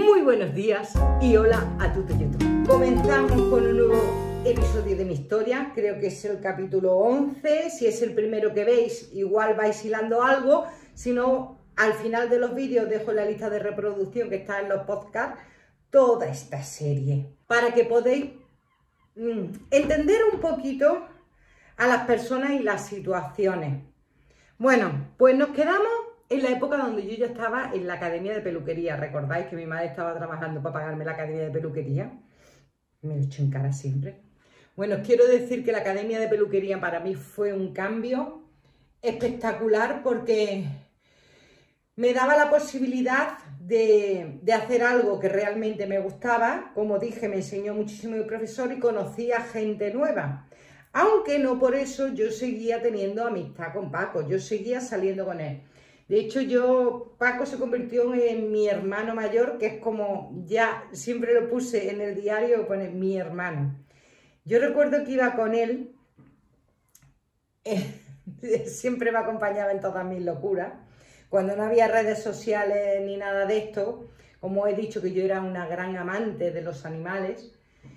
Muy buenos días y hola a todo YouTube. Comenzamos con un nuevo episodio de mi historia, creo que es el capítulo 11, si es el primero que veis igual vais hilando algo, si no al final de los vídeos dejo en la lista de reproducción que está en los podcasts toda esta serie, para que podáis entender un poquito a las personas y las situaciones. Bueno, pues nos quedamos en la época donde yo ya estaba en la academia de peluquería. ¿Recordáis que mi madre estaba trabajando para pagarme la academia de peluquería? Me lo he hecho en cara siempre. Bueno, os quiero decir que la academia de peluquería para mí fue un cambio espectacular porque me daba la posibilidad de hacer algo que realmente me gustaba. Como dije, me enseñó muchísimo el profesor y conocí a gente nueva. Aunque no por eso yo seguía teniendo amistad con Paco, yo seguía saliendo con él. De hecho, Paco se convirtió en mi hermano mayor, que es como, ya siempre lo puse en el diario, pone mi hermano. Yo recuerdo que iba con él, siempre me acompañaba en todas mis locuras, cuando no había redes sociales ni nada de esto, como he dicho que yo era una gran amante de los animales,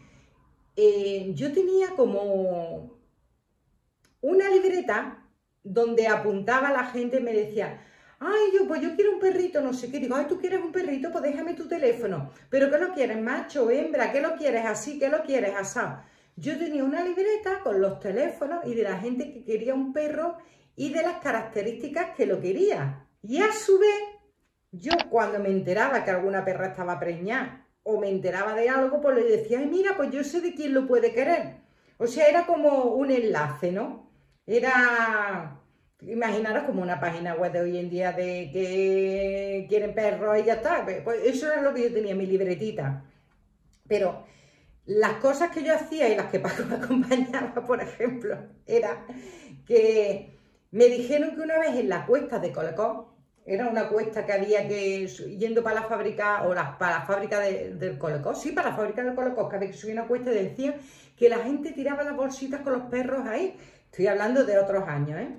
yo tenía como una libreta donde apuntaba a la gente y me decía: ay, pues yo quiero un perrito, no sé qué. Digo, ay, ¿tú quieres un perrito? Pues déjame tu teléfono. ¿Pero qué lo quieres, macho, hembra? ¿Qué lo quieres así? ¿Qué lo quieres asado? Yo tenía una libreta con los teléfonos y de la gente que quería un perro y de las características que lo quería. Y a su vez, yo cuando me enteraba que alguna perra estaba preñada o me enteraba de algo, pues le decía, ay, mira, pues yo sé de quién lo puede querer. O sea, era como un enlace, ¿no? Era... imaginaros como una página web de hoy en día de que quieren perros y ya está. Pues eso era lo que yo tenía en mi libretita. Pero las cosas que yo hacía y las que Paco me acompañaba, por ejemplo, era que me dijeron que una vez en la cuesta de Colocó, era una cuesta que había que, yendo para la fábrica, para la fábrica del Colocó, sí, para la fábrica del Colocó, que había que subir una cuesta y decían que la gente tiraba las bolsitas con los perros ahí. Estoy hablando de otros años, ¿eh?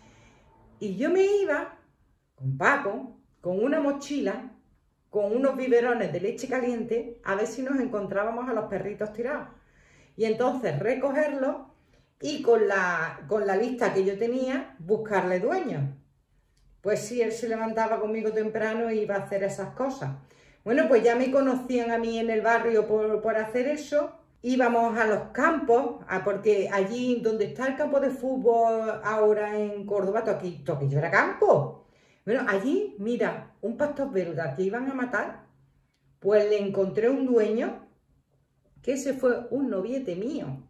Y yo me iba con Paco, con una mochila, con unos biberones de leche caliente, a ver si nos encontrábamos a los perritos tirados. Y entonces recogerlos y con la lista que yo tenía, buscarle dueños. Pues sí, él se levantaba conmigo temprano e iba a hacer esas cosas. Bueno, pues ya me conocían a mí en el barrio por hacer eso. Íbamos a los campos, porque allí donde está el campo de fútbol ahora en Córdoba, todo aquello era campo. Bueno, allí, mira, un pastor belga que iban a matar, pues le encontré un dueño, que ese fue un noviete mío,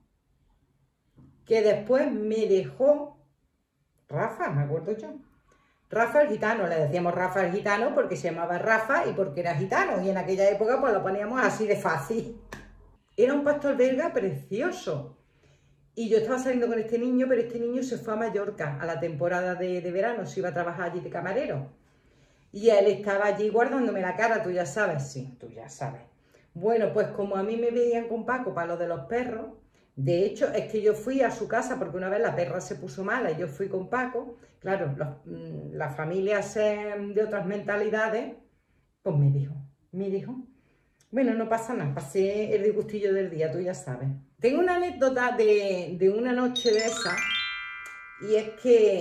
que después me dejó, Rafa, me acuerdo yo, Rafa el gitano, le decíamos Rafa el gitano porque se llamaba Rafa y porque era gitano, y en aquella época pues lo poníamos así de fácil. Era un pastor belga precioso. Y yo estaba saliendo con este niño, pero este niño se fue a Mallorca a la temporada de verano, se iba a trabajar allí de camarero. Y él estaba allí guardándome la cara, tú ya sabes, sí, tú ya sabes. Bueno, pues como a mí me veían con Paco para lo de los perros, de hecho es que yo fui a su casa porque una vez la perra se puso mala y yo fui con Paco, claro, las familias de otras mentalidades, pues me dijo. Bueno, no pasa nada, pasé el disgustillo del día, tú ya sabes. Tengo una anécdota de una noche de esa, y es que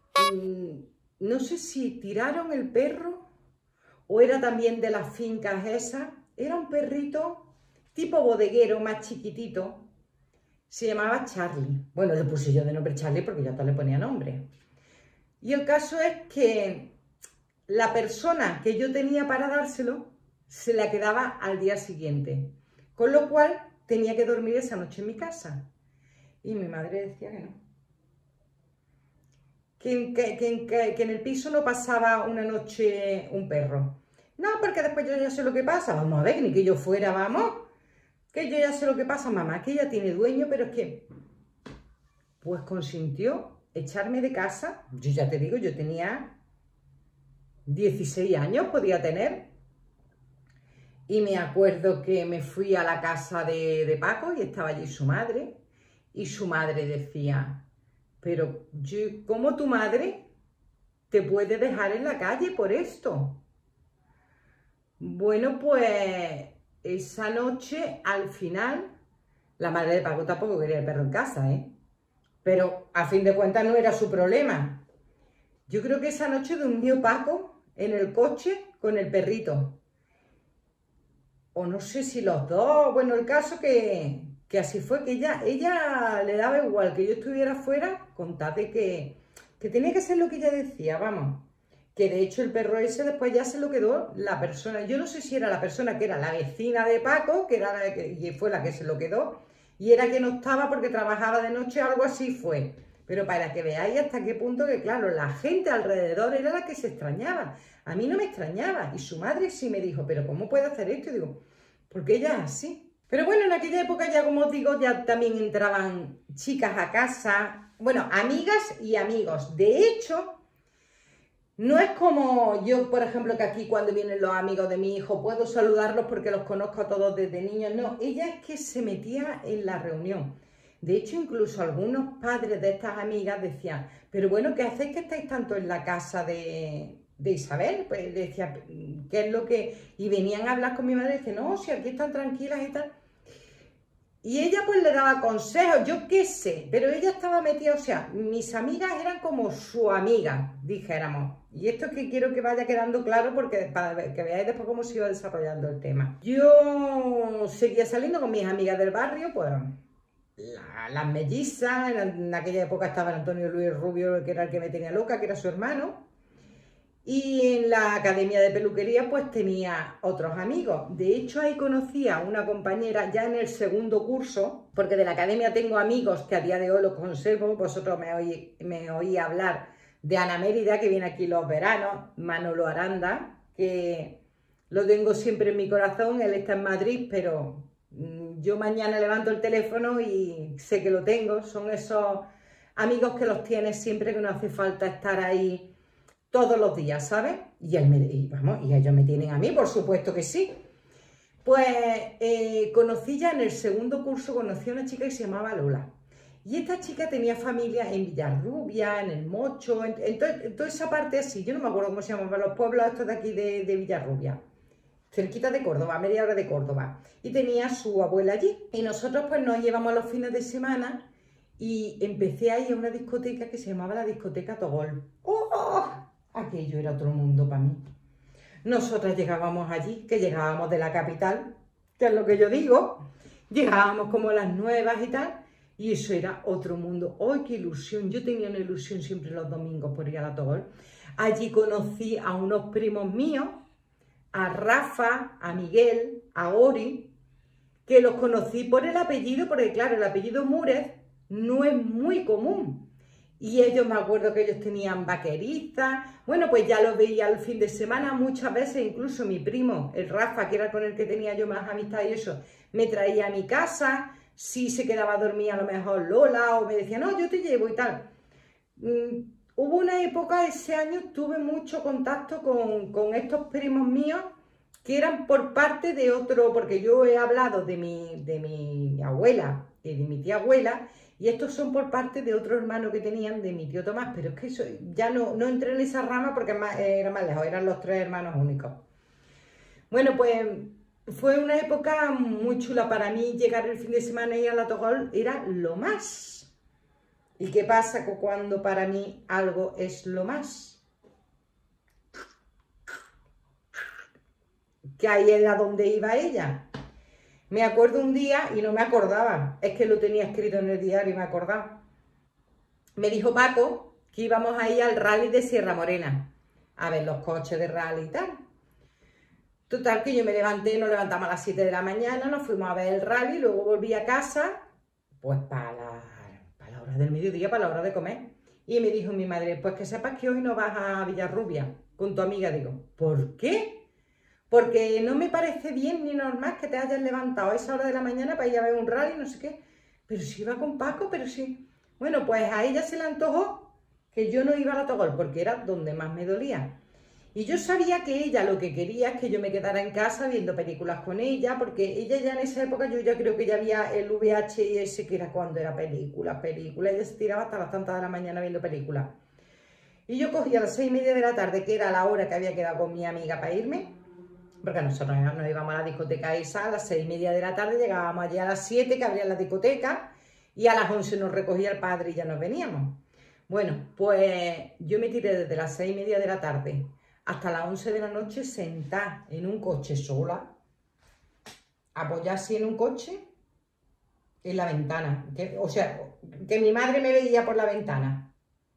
no sé si tiraron el perro o era también de las fincas esas. Era un perrito tipo bodeguero, más chiquitito, se llamaba Charlie. Bueno, le puse yo de nombre Charlie porque yo hasta le ponía nombre. Y el caso es que la persona que yo tenía para dárselo se la quedaba al día siguiente, con lo cual tenía que dormir esa noche en mi casa. Y mi madre decía que no. Que en el piso no pasaba una noche un perro. No, porque después yo ya sé lo que pasa. Vamos a ver, ni que yo fuera, vamos. Que yo ya sé lo que pasa, mamá, que ella tiene dueño, pero es que... Pues consintió echarme de casa. Yo ya te digo, yo tenía 16 años, podía tener. Y me acuerdo que me fui a la casa de Paco y estaba allí su madre. Y su madre decía, pero ¿cómo tu madre te puede dejar en la calle por esto? Bueno, pues esa noche, al final, la madre de Paco tampoco quería el perro en casa, ¿eh? Pero a fin de cuentas no era su problema. Yo creo que esa noche durmió Paco en el coche con el perrito. O no sé si los dos. Bueno, el caso que así fue, que ella le daba igual que yo estuviera fuera, con tal de que tenía que ser lo que ella decía, vamos. Que de hecho el perro ese después ya se lo quedó la persona. Yo no sé si era la persona que era la vecina de Paco, que era y fue la que se lo quedó, y era que no estaba porque trabajaba de noche, algo así fue. Pero para que veáis hasta qué punto que, claro, la gente alrededor era la que se extrañaba. A mí no me extrañaba. Y su madre sí me dijo, pero ¿cómo puede hacer esto? Y digo, porque ella es así. Pero bueno, en aquella época ya, como os digo, ya también entraban chicas a casa. Bueno, amigas y amigos. De hecho, no es como yo, por ejemplo, que aquí cuando vienen los amigos de mi hijo puedo saludarlos porque los conozco a todos desde niños. No, ella es que se metía en la reunión. De hecho, incluso algunos padres de estas amigas decían, pero bueno, ¿qué hacéis que estáis tanto en la casa de Isabel? Pues decía, ¿qué es lo que...? Y venían a hablar con mi madre y decían, no, si aquí están tranquilas y tal. Y ella pues le daba consejos, yo qué sé, pero ella estaba metida, o sea, mis amigas eran como su amiga, dijéramos. Y esto es que quiero que vaya quedando claro porque para que veáis después cómo se iba desarrollando el tema. Yo seguía saliendo con mis amigas del barrio, pues las mellizas, en aquella época estaba Antonio Luis Rubio, que era el que me tenía loca, que era su hermano. Y en la academia de peluquería pues tenía otros amigos. De hecho ahí conocí a una compañera ya en el segundo curso, porque de la academia tengo amigos que a día de hoy los conservo. Vosotros me oí hablar de Ana Mérida, que viene aquí los veranos, Manolo Aranda, que lo tengo siempre en mi corazón. Él está en Madrid, pero yo mañana levanto el teléfono y sé que lo tengo. Son esos amigos que los tienes siempre, que no hace falta estar ahí todos los días, ¿sabes? Y ellos me tienen a mí, por supuesto que sí. Pues conocí ya en el segundo curso, conocí a una chica que se llamaba Lola. Y esta chica tenía familia en Villarrubia, en El Mocho, en toda esa parte así. Yo no me acuerdo cómo se llamaban los pueblos estos de aquí de Villarrubia. Cerquita de Córdoba, media hora de Córdoba. Y tenía su abuela allí. Y nosotros pues nos llevamos los fines de semana y empecé a ir a una discoteca que se llamaba la discoteca Togol. ¡Oh! Aquello era otro mundo para mí. Nosotras llegábamos allí, que llegábamos de la capital, que es lo que yo digo, llegábamos como las nuevas y tal, y eso era otro mundo. ¡Ay, qué ilusión! Yo tenía una ilusión siempre los domingos por ir a la Togol. Allí conocí a unos primos míos, a Rafa, a Miguel, a Ori, que los conocí por el apellido, porque claro, el apellido Múrez no es muy común. Y ellos, me acuerdo que ellos tenían vaquerizas. Bueno, pues ya los veía el fin de semana muchas veces. Incluso mi primo, el Rafa, que era con el que tenía yo más amistad y eso, me traía a mi casa. Si se quedaba dormida a lo mejor Lola, o me decía, no, yo te llevo y tal. Hubo una época, ese año, tuve mucho contacto con estos primos míos, que eran por parte de otro, porque yo he hablado de mi abuela y de mi tía abuela, y estos son por parte de otro hermano que tenían, de mi tío Tomás, pero es que eso, ya no entré en esa rama porque era más lejos, eran los tres hermanos únicos. Bueno, pues fue una época muy chula para mí. Llegar el fin de semana y ir a la Togol era lo más. ¿Y qué pasa cuando para mí algo es lo más? Que ahí era donde iba ella. Me acuerdo un día y no me acordaba, es que lo tenía escrito en el diario y me acordaba. Me dijo Paco que íbamos a ir al rally de Sierra Morena, a ver los coches de rally y tal. Total, que yo me levanté, nos levantamos a las 7 de la mañana, nos fuimos a ver el rally, luego volví a casa, pues para la hora del mediodía, para la hora de comer. Y me dijo mi madre, pues que sepas que hoy no vas a Villarrubia con tu amiga. Digo, ¿por qué? Porque no me parece bien ni normal que te hayas levantado a esa hora de la mañana para ir a ver un rally, no sé qué. Pero si iba con Paco, pero sí. Bueno, pues a ella se le antojó que yo no iba a la Togol, porque era donde más me dolía. Y yo sabía que ella lo que quería es que yo me quedara en casa viendo películas con ella, porque ella ya en esa época, yo ya creo que ya había el VHS, que era cuando era película. Ella se tiraba hasta las tantas de la mañana viendo películas. Y yo cogía a las 6:30 de la tarde, que era la hora que había quedado con mi amiga para irme. porque nosotros nos íbamos a la discoteca esa a las 6:30 de la tarde, llegábamos allí a las 7, que abría la discoteca, y a las 11 nos recogía el padre y ya nos veníamos. Bueno, pues yo me tiré desde las 6:30 de la tarde hasta las 11 de la noche sentada en un coche sola, apoyada así en un coche, en la ventana, o sea, que mi madre me veía por la ventana.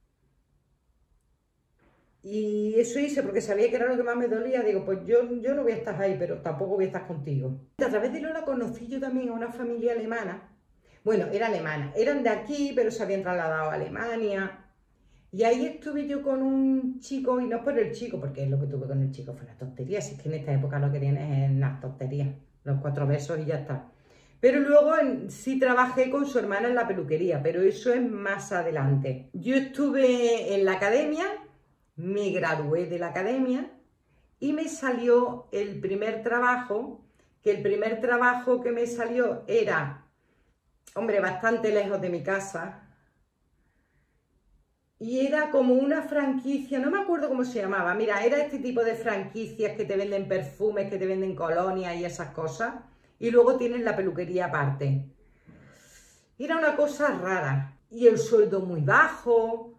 Y eso hice porque sabía que era lo que más me dolía. Digo, pues yo no voy a estar ahí, pero tampoco voy a estar contigo. A través de Lola conocí yo también a una familia alemana. Bueno, era alemana, eran de aquí, pero se habían trasladado a Alemania. Y ahí estuve yo con un chico, y no por el chico, porque lo que tuve con el chico fue una tontería. Si es que en esta época lo que tienes es unas tonterías, los 4 besos y ya está. Pero luego sí trabajé con su hermana en la peluquería, pero eso es más adelante. Yo estuve en la academia, me gradué de la academia y me salió el primer trabajo, que el primer trabajo que me salió era, hombre, bastante lejos de mi casa, y era como una franquicia, no me acuerdo cómo se llamaba. Mira, era este tipo de franquicias que te venden perfumes, que te venden colonias y esas cosas, y luego tienen la peluquería aparte. Era una cosa rara, y el sueldo muy bajo,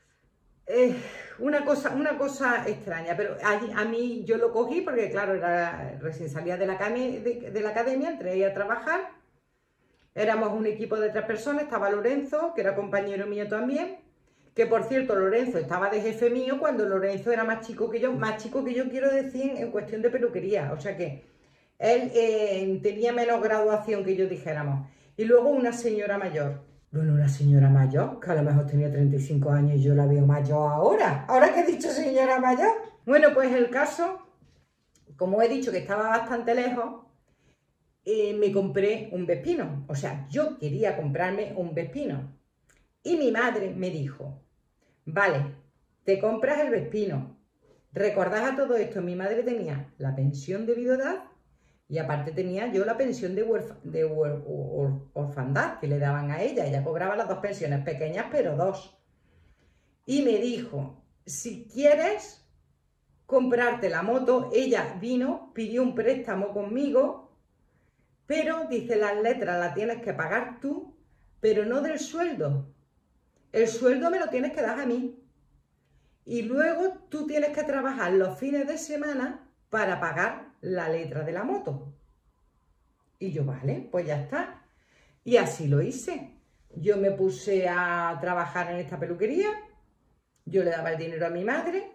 una cosa extraña, pero a mí yo lo cogí porque, claro, recién salía de la academia, entré ahí a trabajar. Éramos un equipo de 3 personas, estaba Lorenzo, que era compañero mío también, que por cierto, Lorenzo estaba de jefe mío cuando Lorenzo era más chico que yo quiero decir en cuestión de peluquería, o sea que él tenía menos graduación que yo, dijéramos. Y luego una señora mayor. Bueno, una señora mayor, que a lo mejor tenía 35 años y yo la veo mayor ahora. Ahora que he dicho señora mayor. Bueno, pues el caso, como he dicho que estaba bastante lejos, me compré un Vespino. O sea, yo quería comprarme un Vespino. Y mi madre me dijo, vale, te compras el Vespino. ¿Recordás a todo esto? Mi madre tenía la pensión de viudedad y aparte tenía yo la pensión de orfandad que le daban a ella. Ella cobraba las 2 pensiones, pequeñas pero 2. Y me dijo, si quieres comprarte la moto, ella vino, pidió un préstamo conmigo, pero dice, las letras las tienes que pagar tú, pero no del sueldo. El sueldo me lo tienes que dar a mí. Y luego tú tienes que trabajar los fines de semana para pagar la letra de la moto. Y yo, vale, pues ya está. Y así lo hice. Yo me puse a trabajar en esta peluquería, yo le daba el dinero a mi madre,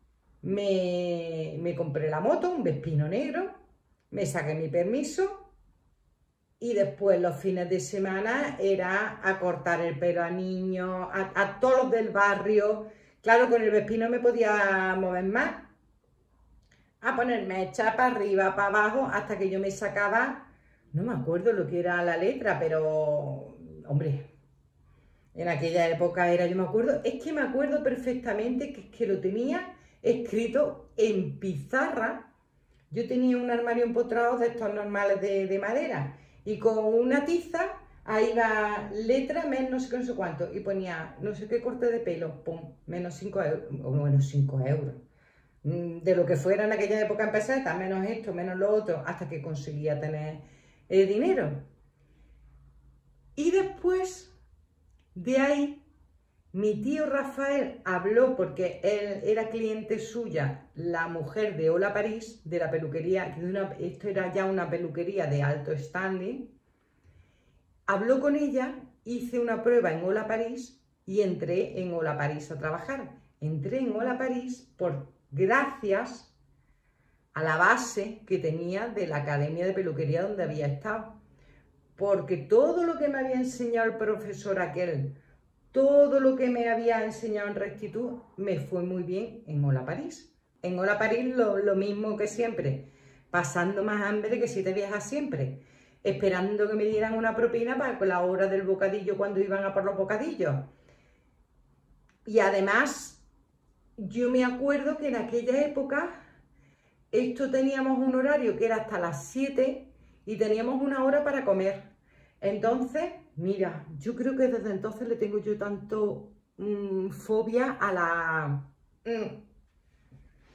me compré la moto, un Vespino negro, me saqué mi permiso y después los fines de semana era a cortar el pelo a niños, a todos los del barrio. Claro, con el Vespino me podía mover más, a ponerme echar para arriba, para abajo, hasta que yo me sacaba, no me acuerdo lo que era la letra, pero, hombre, en aquella época era, yo me acuerdo, es que me acuerdo perfectamente que lo tenía escrito en pizarra. Yo tenía un armario empotrado de estos normales de madera, y con una tiza, ahí va letra, menos no sé qué, no sé cuánto, y ponía no sé qué corte de pelo, pum, menos 5 euros, o menos 5 euros. De lo que fuera en aquella época en pesetas, menos esto, menos lo otro, hasta que conseguía tener dinero. Y después de ahí, mi tío Rafael habló, porque él era cliente suya, la mujer de Hola París, de la peluquería, esto era ya una peluquería de alto standing. Habló con ella, hice una prueba en Hola París y entré en Hola París a trabajar. Entré en Hola París gracias a la base que tenía de la academia de peluquería donde había estado. Porque todo lo que me había enseñado el profesor aquel, todo lo que me había enseñado en rectitud, me fue muy bien en Hola París. En Hola París lo mismo que siempre, pasando más hambre que 7 viejas siempre, esperando que me dieran una propina para la hora del bocadillo cuando iban a por los bocadillos. Y además, yo me acuerdo que en aquella época, esto teníamos un horario que era hasta las 7 y teníamos una hora para comer. Entonces, mira, yo creo que desde entonces le tengo yo tanto fobia a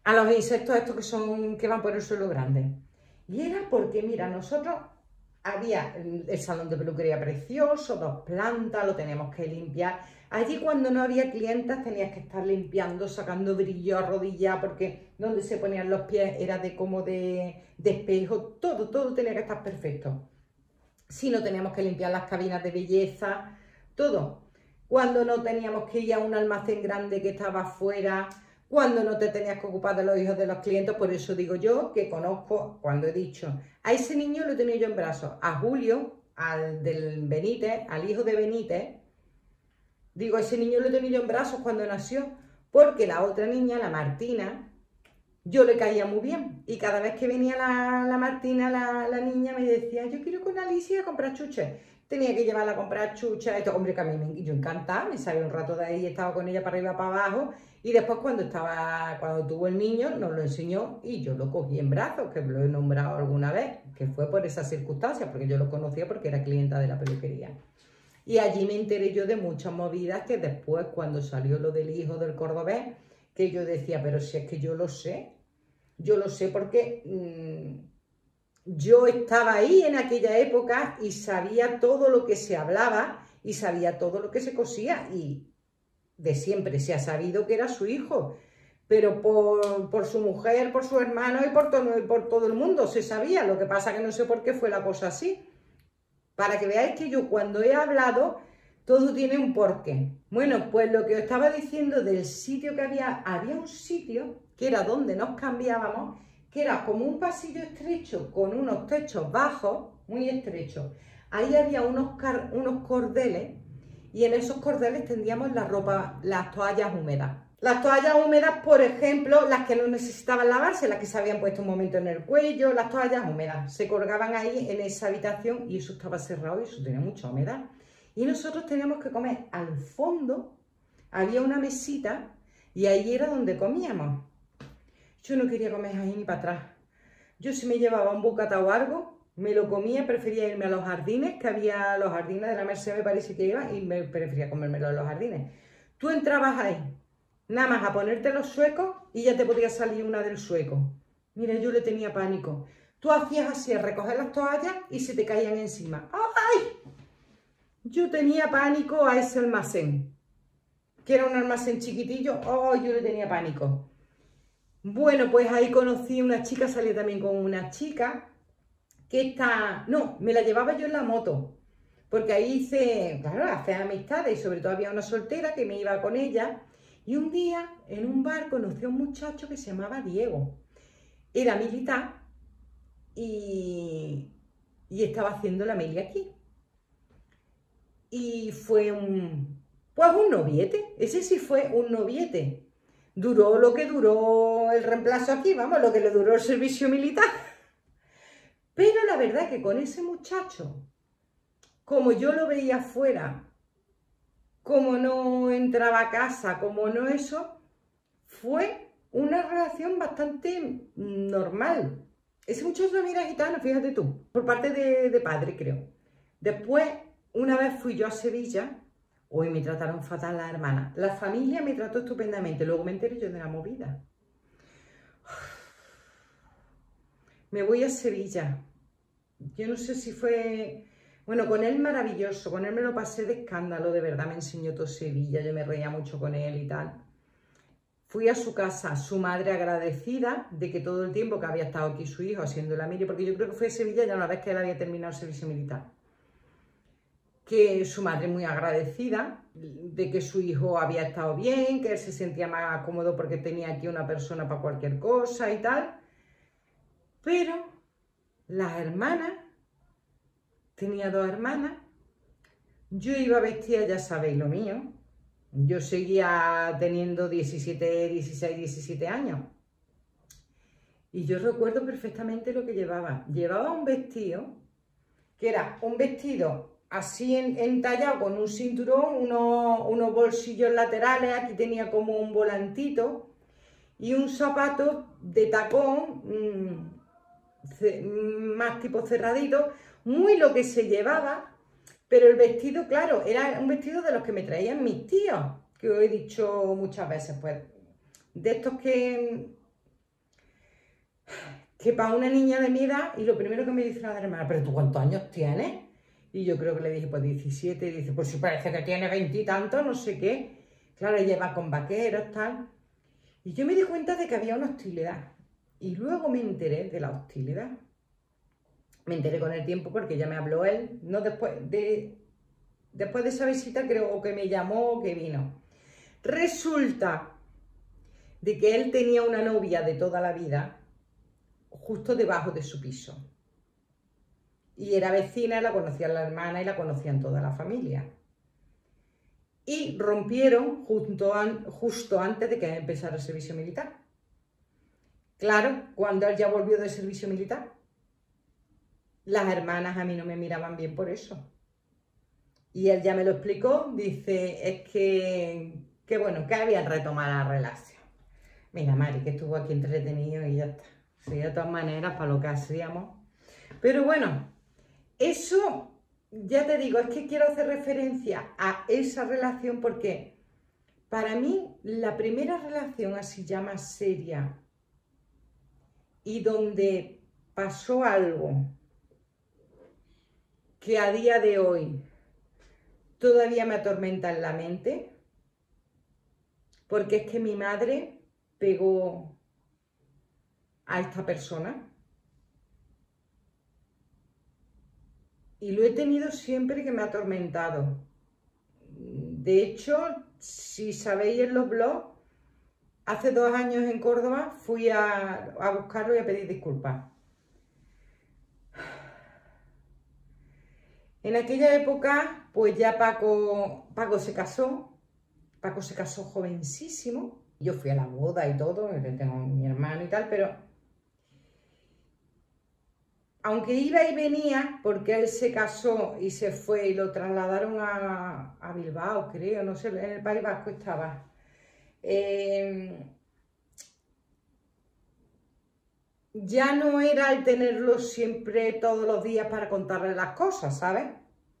a los insectos estos que van por el suelo grande. Y era porque, mira, nosotros había el salón de peluquería precioso, 2 plantas, lo teníamos que limpiar. Allí cuando no había clientas tenías que estar limpiando, sacando brillo, arrodillar, porque donde se ponían los pies era como de espejo, todo tenía que estar perfecto. Si no, teníamos que limpiar las cabinas de belleza, todo. Cuando no teníamos que ir a un almacén grande que estaba afuera, cuando no te tenías que ocupar de los hijos de los clientes. Por eso digo yo que conozco, cuando he dicho, a ese niño lo he tenido yo en brazos, a Julio, al del Benítez, al hijo de Benítez, digo, a ese niño lo he tenido yo en brazos cuando nació, porque la otra niña, la Martina, yo le caía muy bien. Y cada vez que venía la Martina, la niña, me decía, yo quiero con Alicia a comprar chuches. Tenía que llevarla a comprar chuches. Esto, hombre, que a mí yo encantada, me salí un rato de ahí, estaba con ella para arriba, para abajo. Y después cuando tuvo el niño, nos lo enseñó y yo lo cogí en brazos, que lo he nombrado alguna vez, que fue por esas circunstancias, porque yo lo conocía porque era clienta de la peluquería. Y allí me enteré yo de muchas movidas que después, cuando salió lo del hijo del cordobés, que yo decía, pero si es que yo lo sé porque yo estaba ahí en aquella época y sabía todo lo que se hablaba y sabía todo lo que se cosía y de siempre se ha sabido que era su hijo, pero por su mujer, por su hermano y por todo el mundo se sabía. Lo que pasa que no sé por qué fue la cosa así. Para que veáis que yo cuando he hablado, todo tiene un porqué. Bueno, pues lo que os estaba diciendo del sitio que había un sitio que era donde nos cambiábamos, que era como un pasillo estrecho con unos techos bajos, muy estrechos. Ahí había unos cordeles y en esos cordeles tendíamos la ropa, las toallas húmedas. Las toallas húmedas, por ejemplo, las que no necesitaban lavarse, las que se habían puesto un momento en el cuello, las toallas húmedas, se colgaban ahí en esa habitación y eso estaba cerrado y eso tenía mucha humedad. Y nosotros teníamos que comer al fondo, había una mesita y ahí era donde comíamos. Yo no quería comer ahí ni para atrás. Yo si me llevaba un bocata o algo, me lo comía, prefería irme a los jardines, que había los jardines de la Merced, me parece que iba, y me prefería comérmelo en los jardines. Tú entrabas ahí, nada más a ponerte los suecos y ya te podía salir una del sueco. Mira, yo le tenía pánico. Tú hacías así, a recoger las toallas y se te caían encima. ¡Ay! Yo tenía pánico a ese almacén, que era un almacén chiquitillo. ¡Oh! Yo le tenía pánico. Bueno, pues ahí conocí a una chica, salí también con una chica, me la llevaba yo en la moto, porque ahí hice, claro, hacer amistades y sobre todo había una soltera que me iba con ella. Y un día, en un bar, conocí a un muchacho que se llamaba Diego. Era militar y estaba haciendo la mili aquí. Y fue un noviete. Ese sí fue un noviete. Duró lo que duró el reemplazo aquí, vamos, lo que le duró el servicio militar. Pero la verdad que con ese muchacho, como yo lo veía afuera, como no entraba a casa, como no eso, fue una relación bastante normal. Ese muchacho también era gitano, fíjate tú, por parte de padre, creo. Después, una vez fui yo a Sevilla, hoy me trataron fatal las hermanas. La familia me trató estupendamente, luego me enteré yo de la movida. Me voy a Sevilla. Yo no sé si fue... Bueno, con él maravilloso, con él me lo pasé de escándalo, de verdad, me enseñó todo Sevilla, yo me reía mucho con él y tal. Fui a su casa, su madre agradecida de que todo el tiempo que había estado aquí su hijo haciendo la mili, porque yo creo que fue a Sevilla ya una vez que él había terminado el servicio militar. Que su madre muy agradecida de que su hijo había estado bien, que él se sentía más cómodo porque tenía aquí una persona para cualquier cosa y tal. Pero las hermanas, tenía 2 hermanas, yo iba vestida, ya sabéis lo mío, yo seguía teniendo 16, 17 años. Y yo recuerdo perfectamente lo que llevaba. Llevaba un vestido, que era un vestido así entallado con un cinturón, unos bolsillos laterales, aquí tenía como un volantito, y un zapato de tacón, más tipo cerradito, muy lo que se llevaba, pero el vestido, claro, era un vestido de los que me traían mis tíos, que os he dicho muchas veces, pues, de estos que que para una niña de mi edad, y lo primero que me dice la hermana, ¿pero tú cuántos años tienes? Y yo creo que le dije, pues 17, y dice, pues si parece que tiene 20 y tantos, no sé qué. Claro, ella va con vaqueros, tal. Y yo me di cuenta de que había una hostilidad. Y luego me enteré de la hostilidad. Me enteré con el tiempo porque ya me habló él, no después de esa visita, creo que me llamó o que vino. Resulta de que él tenía una novia de toda la vida justo debajo de su piso. Y era vecina, la conocían la hermana y la conocían toda la familia. Y rompieron justo antes de que empezara el servicio militar. Claro, cuando él ya volvió del servicio militar, las hermanas a mí no me miraban bien por eso. Y él ya me lo explicó, dice, es que bueno, que habían retomado la relación. Mira, Mari, que estuvo aquí entretenido y ya está. Sí, de todas maneras, para lo que hacíamos. Pero bueno, eso, ya te digo, es que quiero hacer referencia a esa relación porque para mí la primera relación así ya más seria y donde pasó algo que a día de hoy todavía me atormenta en la mente, porque es que mi madre pegó a esta persona y lo he tenido siempre que me ha atormentado. De hecho, si sabéis en los blogs, hace 2 años en Córdoba fui a buscarlo y a pedir disculpas. En aquella época, pues ya Paco se casó. Paco se casó jovencísimo. Yo fui a la boda y todo, tengo a mi hermano y tal, pero aunque iba y venía, porque él se casó y se fue y lo trasladaron a Bilbao, creo, no sé, en el País Vasco estaba. Ya no era el tenerlo siempre todos los días para contarle las cosas, ¿sabes?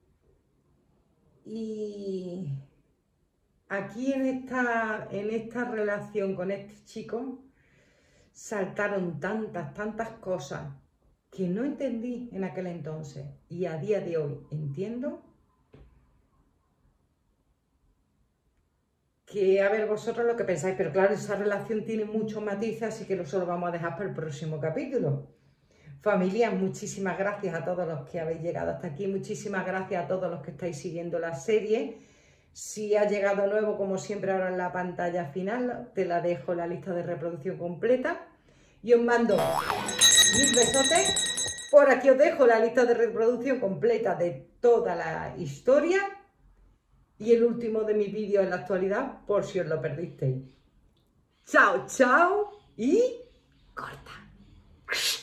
Y aquí en esta relación con este chico saltaron tantas cosas que no entendí en aquel entonces y a día de hoy entiendo que, a ver, vosotros lo que pensáis, pero claro, esa relación tiene muchos matices, así que eso lo vamos a dejar para el próximo capítulo. Familia, muchísimas gracias a todos los que habéis llegado hasta aquí, muchísimas gracias a todos los que estáis siguiendo la serie. Si ha llegado nuevo, como siempre, ahora en la pantalla final, te la dejo la lista de reproducción completa. Y os mando mis besotes. Por aquí os dejo la lista de reproducción completa de toda la historia. Y el último de mis vídeos en la actualidad, por si os lo perdisteis. Chao, chao y corta.